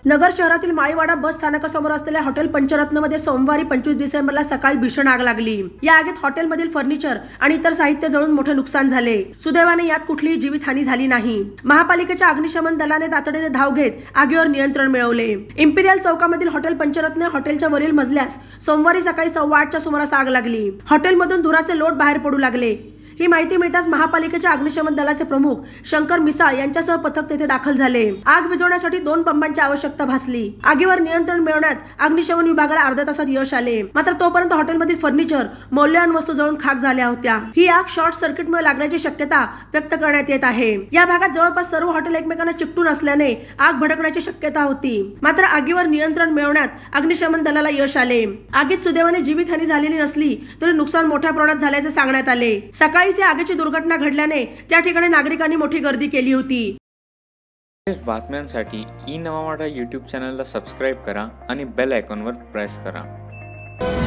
नगर शहरातील माळीवाडा बस स्थानकासमोर असलेल्या हॉटेल पंचरत्नमध्ये सोमवारी 25 डिसेंबरला सकाळी भीषण आग लागली। या आगीत हॉटेलमधील फर्निचर आणि इतर साहित्य जळून मोठे नुकसान झाले। सुदैवाने यात कुठलीही जीवितहानी झाली नाही। महापालिकेच्या अग्निशमन दलाने तातडीने धाव घेत आगीवर नियंत्रण मिळवले। इम्पिरियल चौकामधील हॉटेल पंचरत्न हॉटेलच्या वरील मजल्यास सोमवारी सकाळी 8:15च्या सुमारास आग लागली। हॉटेलमधून धुराचे लोट बाहेर पडू लागले। ही माहिती मिळताच महापालिकेच्या अग्निशमन दलाचे प्रमुख शंकर मिसाळ यांच्यासह पथक तेथे दाखल झाले। आग विझवण्यासाठी 2 पंपांची आवश्यकता भासली। आगीवर नियंत्रण मिळवण्यात अग्निशमन विभागाला अर्ध्या तासात यश आले, मात्र तोपर्यंत हॉटेलमधील फर्निचर, मौल्यवान वस्तू जळून खाक झाल्या होत्या। ही आग शॉर्ट सर्किटमुळे लागण्याची शक्यता व्यक्त करण्यात येत आहे। या भागात जवळपास सर्व हॉटेल एकमेकांना चिकटून असल्याने आग भडकण्याची शक्यता होती, मात्र आगीवर नियंत्रण मिळवण्यात अग्निशमन दलाला यश आले। आगीत सुदैवाने जीवितहानी झालेली नसली तरी नुकसान मोठ्या प्रमाणात झाल्याचे सांगण्यात आले। सकाळी आगीची दुर्घटना घडल्याने त्या ठिकाणी नागरिकांनी मोठी गर्दी केली होती। बातम्यांसाठी ई नवा वाडा YouTube चॅनलला सबस्क्राइब करा आणि बेल आयकॉनवर प्रेस करा।